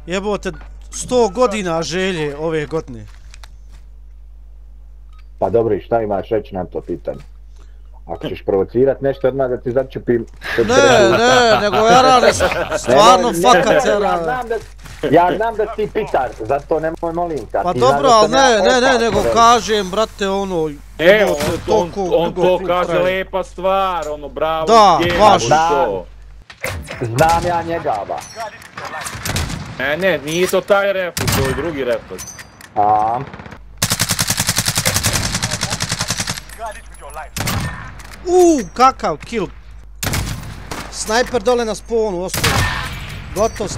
Jebote, 100 godina želje ove godine. Pa dobro, i šta imaš reći na to pitanje? Ako ćeš provocirat nešto odmah da ti začupim... Ne, nego Jarane, stvarno fakat Jarane. Ja znam da si ti pitar, zato nemoj molim ka. Pa dobro, ali ne, nego kažem, brate, ono... Evo, on to kaže lepa stvar, ono, bravo, da, baš. Znam ja njega, ba. Ne, nije to taj refleks, to je drugi refleks. Kakav kill. Snajper dole na spawnu, ostao. Gotov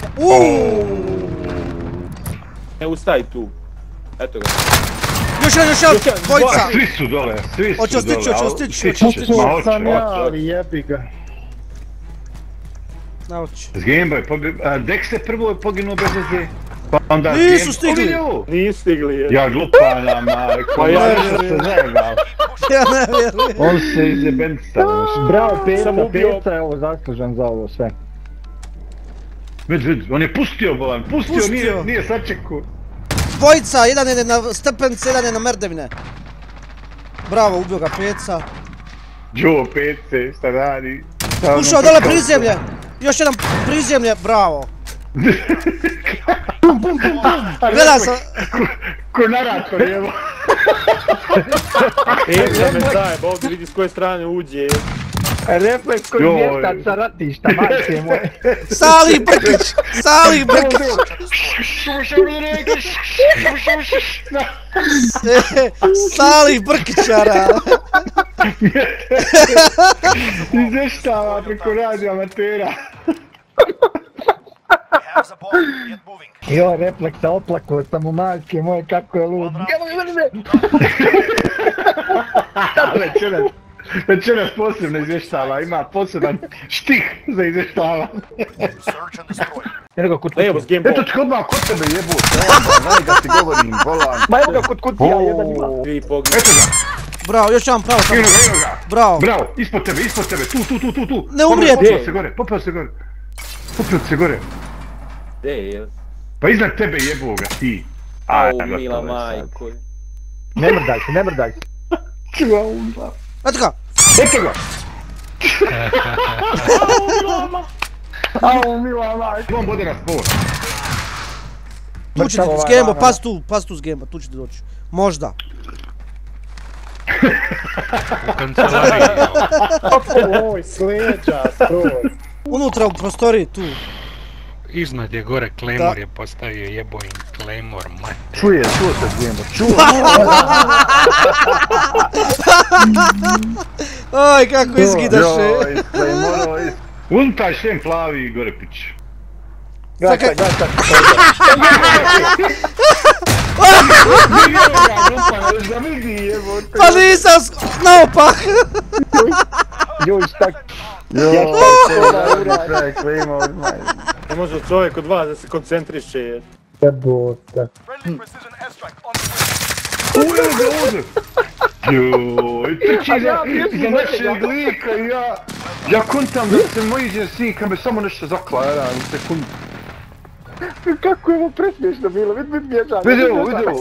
Ne ustaj tu. Eto ga. Još jedan, dvojica. Svi su dole. Hoće stići. Pucao sam ja, ali jebi ga. Nauči. S Gameboy, Dexter prvo je poginuo bez veze. Pa onda nisu stigli. Nisu stigli. Ja glupana, majko. Pa ja se zajebao. Ja ne vjerujem. On se izjebencao. Bravo, Peca je ovo zaslužan za ovo sve. Vid, on je pustio bolan, pustio, nije sačekao. Dvojica, jedan je na stepence, jedan je na merdevine. Bravo, ubio ga Peca. Joe Pece, šta radi? Ušao dole prizemlje. Još jedan prizemlje, bravo. Gledaj sam. Ko narator, evo. Peca me zajeb, ovdje vidi s koje strane uđe. Refleks koji mjesta sa ratišta, majke moje. Salih Brkić! Salih Brkićara! Izvještava preko radio amatera. Jo, refleksa oplakao sam u majke moje, kako je lud. Večeras posebno izvještava, ima poseban štih za izvještava. Evo ga kod kutija. Eto ti odmah kod tebe jebu, znaj da ti govorim, volan. Ma evo ga kod kutija, jedan ima. Eto ga. Bravo, još jedan pravo. Evo ga. Bravo. Bravo, ispod tebe, tu. Ne umrijeti. Popeo se gore. Gdje je? Pa iznad tebe jebu ga ti. Au, mila majko. Ne mrdaj se. Čuva umla. Eto ga! Eto ga! Au, mila majko. On bude na spor. Tu ćete s Gembo, pas tu s Gembo, tu ćete doći. Možda. U kancelariji. Oj, sleđa, skroz. Unutra u prostoriji, tu. Iznad je gore, Claymore je postavio jebojim Claymore, mate. Čuo se Gembo, Oj, kako izgidaše. Untaj šem plavi Gorepić. Gaj. Pa nisam naopak. Joj, štak. Ne može čovjek od vas da se koncentriše. Jebote. Uje. Joj, trči za našeg lika i ja kontam da se moji svi kad me samo nešto zaklada u sekundu. Kako je ovo presmiješno bilo, vidi bježan. Vidi ovo.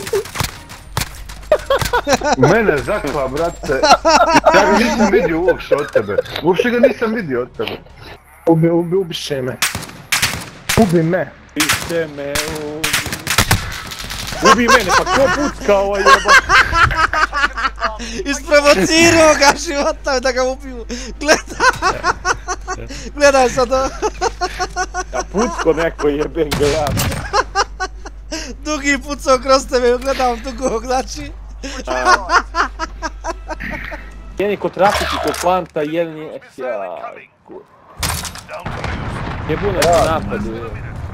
Mene zakla, brate. Ja ga nisam vidio uopšte od tebe. Uopšte ga nisam vidio od tebe. Ubiše me. Ubi me. Ubiše me, Ubi mene, pa ko pucka ovaj jeba? Isprovocirao ga života da ga ubiju. Gledaj sad. Ja pucko neko jebem gleda. Dugi pucao kroz tebe, gledam dugog, znači. Jedan je kod trafici, kod planta, jedan je... Jebune se napadu, je.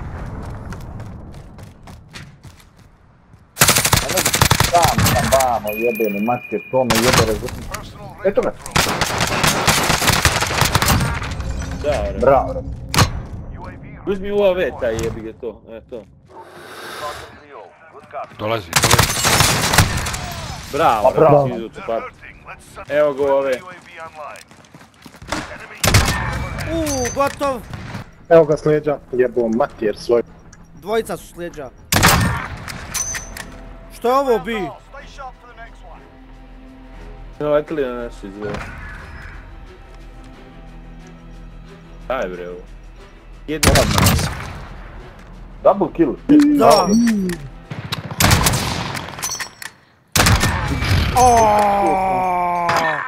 Sam vamo jebeni maske, to me jebe razumije. Eto me. Bravo. Uzmi UAV taj jebi ga to, eto. Dolazi. Bravo, evo ga UAV. Gotov. Evo ga sleđa, jebo mater svoj. Dvojica su s leđa. Što je ovo bi? Letili na nas izveo. Daj bre ovo. Jedno od nas. Double kill. Da. Aaaaaaaa.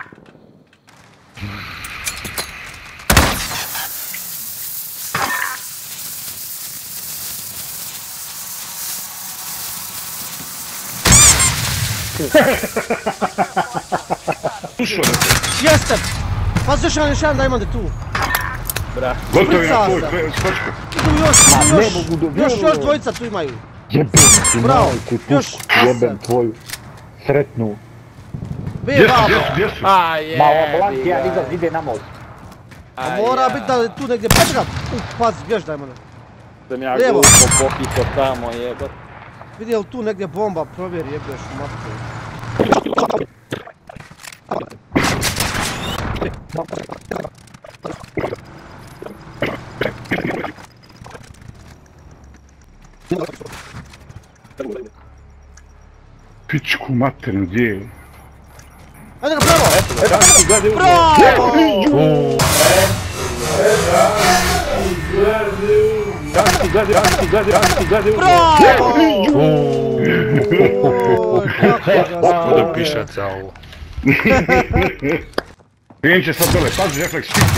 Jeste! Pazi još jedan diamond tu. Bra. Gotovo je na tvoj, Pricasa. skočku. Još dvojica tu imaju. Jebem ti Bravo, majku još tušku, jebem tvoju sretnu. Bi vamo. Gdje su? A je. Ma ambulanti, ja izlaz ide na most. A mora biti da je tu negdje Petra. Pazi, još diamond. Sam ja Lijevo. glupo popito tamo jebot. Vidi je li tu negdje bomba, provjeri jebeš matku. Pičku materinu, gdje je? Ajde ga pravo! Bravo! Bravo! Bravo! Budu pišat za ovo. Krenut će sad dole, pazi refleks, šipke.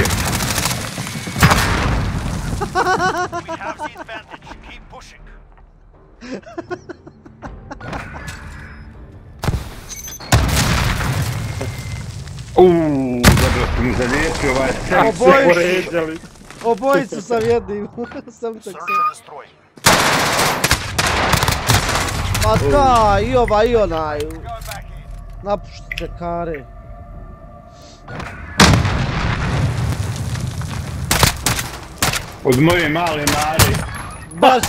Dobro sam zalijepio ovaj seks. Obojicu sam jednim. Sam tak se. Pa da, i ova i onaj. Napuštite kare. Od moje male Mare. Baš.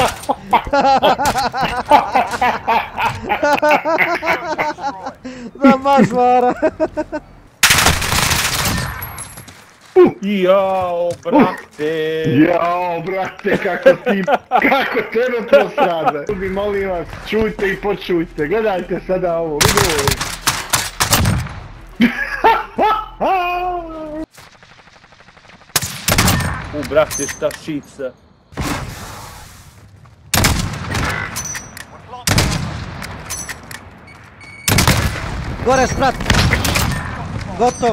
Da baš Mara. Jao, brate! Jao, brate, kako tebe to sada? Ljudi, molim vas, čujte i počujte, gledajte sada ovo, vidite. Brate, šta šica? Gore sprat. Gotov.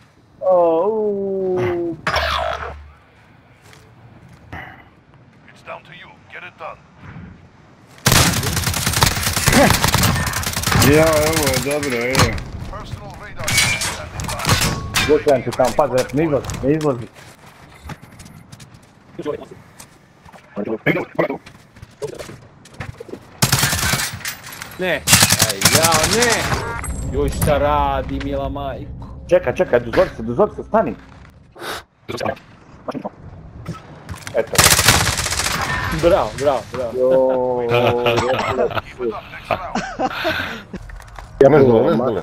Ja, evo je dobro, evo. Gledam se tamo, pazi, ne izlazi. Ne! Aj, jao, ne! Joj, šta radi, mila majko? Čekaj, dozor se, stani. Eto. Bravo. Ja me zove.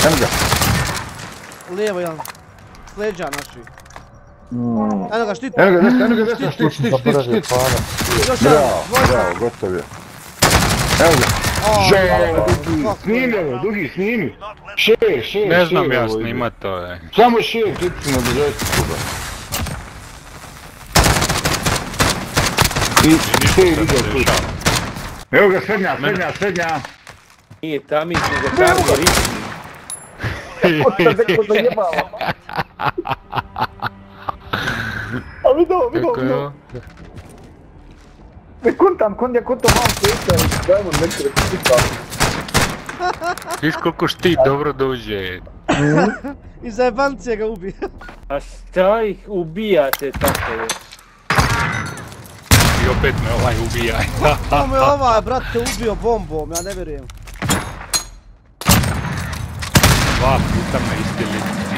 Lijevo jedan. S leđa naši. Eno ga štit. Eno ga desno, štit. Još jedan. Bravo, gotov je. Evo ga. Snimi, dugi, snimi. Share. Ne znam ja snimat to, je. Samo share, klicimo do joysticka. I share video tu. Evo ga, srednja. Nije tamić, nego tarni ritmi. A vidio. Ne kontam malo svijeta, dajmo nekada kutika. Viš koliko štit dobro dođe. I za jebancije ga ubije. A šta ih ubijate tako je? I opet me ovaj ubijaj. To me ovaj, brate, ubio bombom, ja ne vjerujem. 2 puta me isti lici.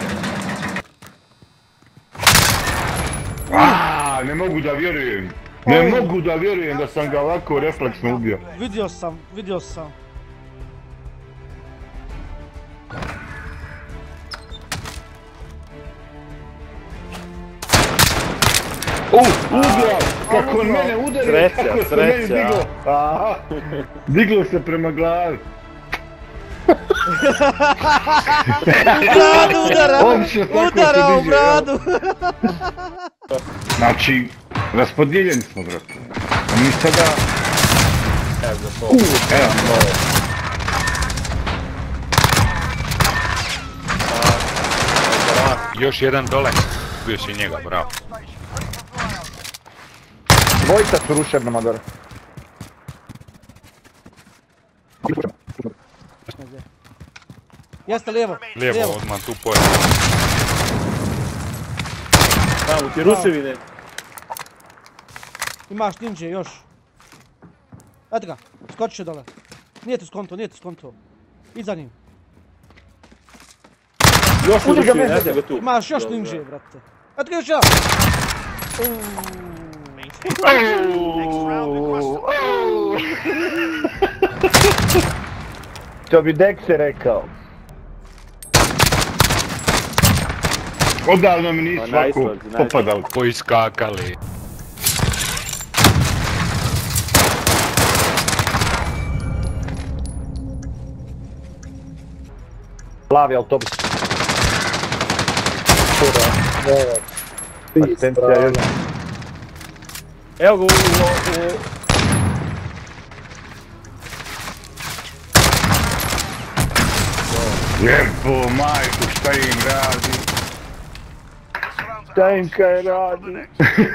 Ne mogu da vjerujem da sam ga ovako refleksno ubio. Vidio sam. Ugla! Kako on mene udario, Sreća, kako se meni sreća. diglo. Aha, diglo se prema glavi. Bradu udara! Uopće tako se Udara u diže, bradu! Znači, raspodijeljeni smo, brate. A mi sada... Evo za to. Evo, Još jedan dole. Bio si njega, bravo. Dvojica su ruševna, Madara. Jeste lijevo. Lijevo, odmah tu poje. Tamo ti ruševine. Imaš ninja još. Eto ga, skoči dole. Nije te skonto, nije te skonto. Iza njim. Još ruševine, eto ga tu. Imaš još Dobro. ninja, brate. Eto ga još jedan. To bi Dexe rekao. odavno mi nisu ovako popadali. Poiskakali. Plavi autobus. Asistencija još. Evo ga u... Jebo majku, šta im radi? Šta im kaj radi?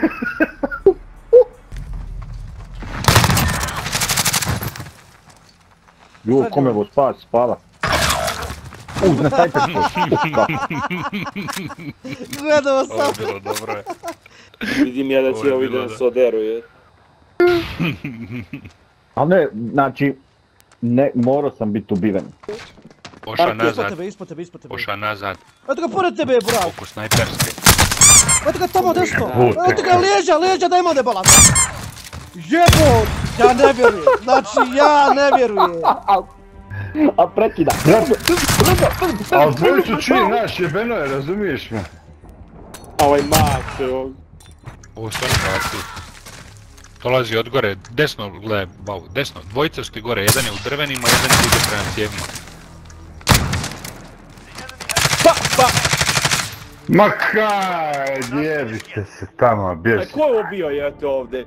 Jo, kome bo spas, spala. Na sajpersko. Gledao sam. Ovo je bilo dobro je. Vidim ja da će ovi da se oderuje. Ali ne, znači, ne, morao sam biti ubiven. Poša Ispod nazad, tebe, ispod tebe, ispod tebe. poša nazad. Eto ga pored tebe, bravo. Oko snajperske. Eto ga tamo desno. Bote. Eto ga leđa da ima debala. Jebo, ja ne vjerujem. Znači, ja ne vjerujem. A prekida. Ali dvojicu čuje naš, jebeno je, razumiješ me? Ovaj mak se ovdje. Ovo stvarno baci. Dolazi od gore, desno, gledaj, bavu, desno. Dvojica su ti gore, jedan je u drvenima, jedan ti ide prema cijevima. Ma kaj, jebite se tamo, A bježi. ko je ovo bio jete ovdje?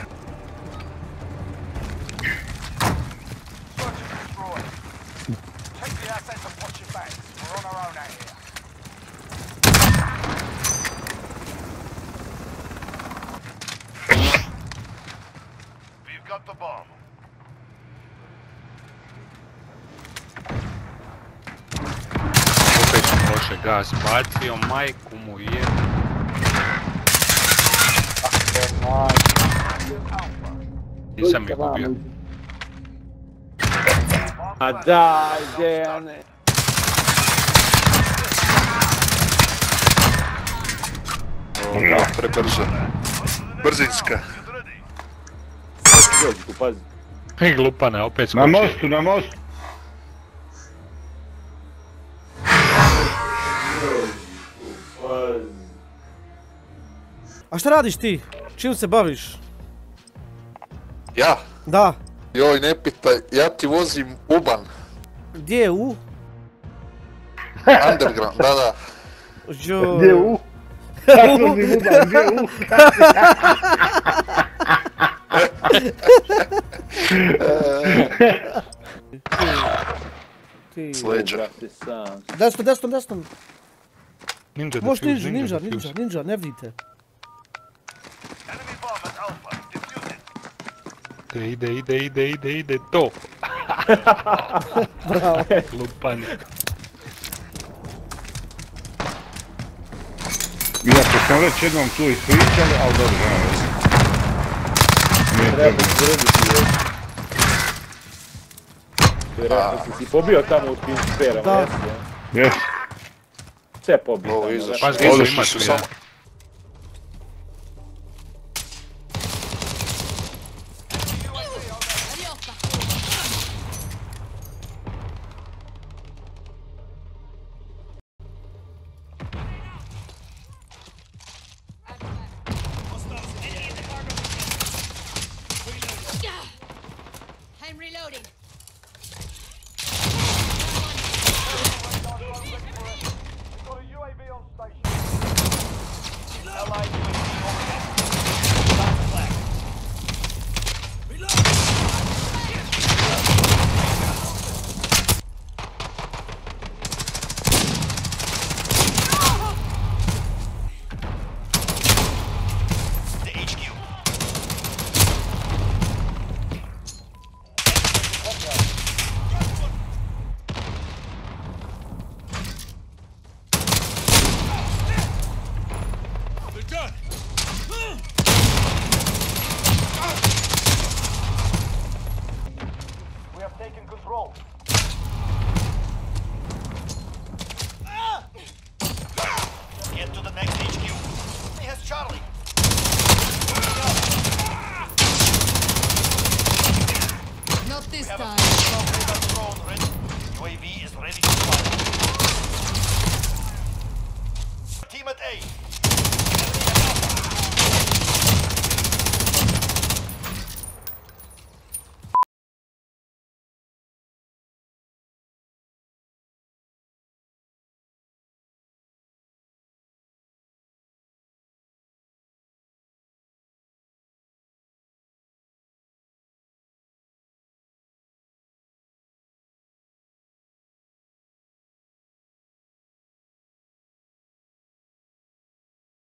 Opet sam loše gas bacio, majku mu je. Nisam ih ubio. A daj, Dejane. Prebrzo. Brzinska. Dođi tu, pazi. I glupana, opet Na skoči. mostu, na mostu. A šta radiš ti? Čim se baviš? Ja? Da. Joj, ne pitaj, ja ti vozim uban. Gdje je u? Underground, da, da. Joj. Gdje u? Kako si buban, gdje u? Ti. S leđa. Brate, sam. Desno. Ninja Možeš defuse, ninja, ne vidite. Ide, to. Bravo. Lupani. Iako sam već jednom tu ispričali, ali dobro, nema veze. Nije Treba problem. zrediti je. Vjerojatno si pobio tamo u tim sferama, Da. jesi, ja? Jes. Sve pobio Ovo tamo, izašlo. Pazi, znaš. iza Izašli ima su tu samo. jedan. Reloading.